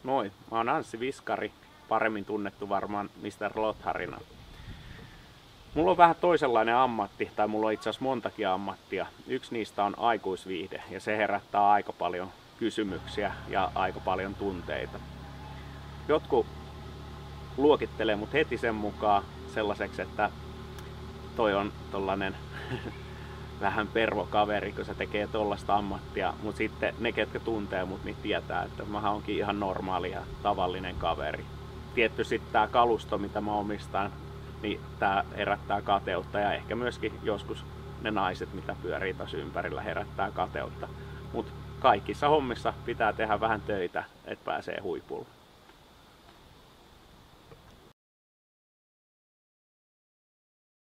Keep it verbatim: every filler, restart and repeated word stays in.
Moi, mä oon Anssi Viskari, paremmin tunnettu varmaan mister Lotharina. Mulla on vähän toisenlainen ammatti, tai mulla on itse asiassa montakin ammattia. Yksi niistä on aikuisviihde, ja se herättää aika paljon kysymyksiä ja aika paljon tunteita. Jotkut luokittelee mut heti sen mukaan sellaiseksi, että toi on tollanen vähän pervokaveri, kun se tekee tollaista ammattia, mutta sitten ne, ketkä tuntee mut, niin tietää, että mä oonkin ihan normaali ja tavallinen kaveri. Tietty sitten tää kalusto, mitä mä omistan, niin tää herättää kateutta ja ehkä myöskin joskus ne naiset, mitä pyörii tässä ympärillä, herättää kateutta. Mutta kaikissa hommissa pitää tehdä vähän töitä, että pääsee huipulle.